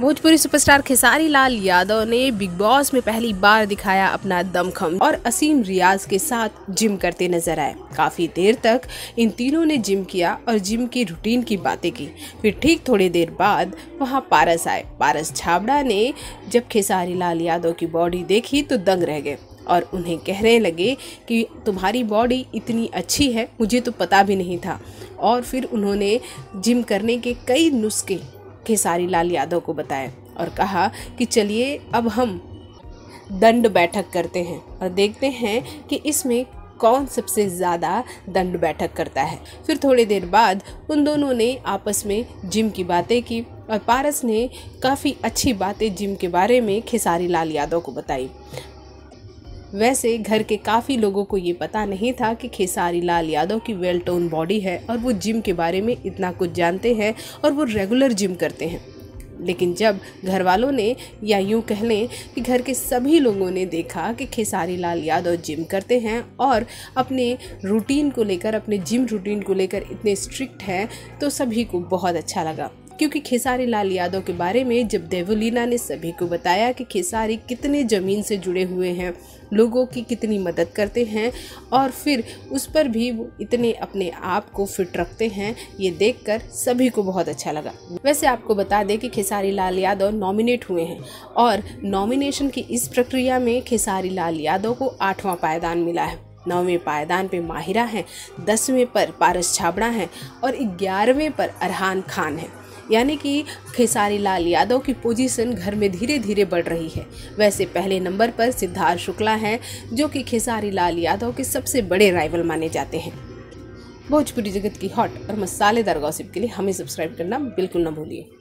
Bhojpuri superstar Khesari Lal Yadav ने Bigg boss में पहली बार दिखाया अपना दमखम और असीम रियाज के साथ जिम करते नजर आए। काफी देर तक इन तीनों ने जिम किया और जिम की रूटीन की बातें की। फिर ठीक थोड़ी देर बाद वहां पारस आए। पारस छाबड़ा ने जब खेसारी लाल यादव की बॉडी देखी तो दंग रह गए और उन्हें कहने लगे कि तुम्हारी बॉडी इतनी अच्छी है, मुझे तो पता भी नहीं था। और फिर उन्होंने जिम करने के कई नुस्खे खेसारी लाल यादव को बताया और कहा कि चलिए अब हम दंड बैठक करते हैं और देखते हैं कि इसमें कौन सबसे ज़्यादा दंड बैठक करता है। फिर थोड़ी देर बाद उन दोनों ने आपस में जिम की बातें की और पारस ने काफ़ी अच्छी बातें जिम के बारे में खेसारी लाल यादव को बताई। वैसे घर के काफ़ी लोगों को ये पता नहीं था कि खेसारी लाल यादव की वेल टोन बॉडी है और वो जिम के बारे में इतना कुछ जानते हैं और वो रेगुलर जिम करते हैं। लेकिन जब घर वालों ने या यूँ कह लें कि घर के सभी लोगों ने देखा कि खेसारी लाल यादव जिम करते हैं और अपने रूटीन को लेकर, अपने जिम रूटीन को लेकर इतने स्ट्रिक्ट हैं, तो सभी को बहुत अच्छा लगा। क्योंकि खेसारी लाल यादव के बारे में जब देवलीना ने सभी को बताया कि खेसारी कितने ज़मीन से जुड़े हुए हैं, लोगों की कितनी मदद करते हैं और फिर उस पर भी वो इतने अपने आप को फिट रखते हैं, ये देखकर सभी को बहुत अच्छा लगा। वैसे आपको बता दें कि खेसारी लाल यादव नॉमिनेट हुए हैं और नॉमिनेशन की इस प्रक्रिया में खेसारी लाल यादव को 8वां पायदान मिला है। 9वें पायदान पे माहिरा हैं, 10वें पर पारस छाबड़ा हैं और 11वें पर अरहान खान हैं। यानी कि खेसारी लाल यादव की पोजीशन घर में धीरे धीरे बढ़ रही है। वैसे पहले नंबर पर सिद्धार्थ शुक्ला हैं, जो कि खेसारी लाल यादव के सबसे बड़े राइवल माने जाते हैं। भोजपुरी जगत की हॉट और मसालेदार गॉसिप के लिए हमें सब्सक्राइब करना बिल्कुल न भूलिए।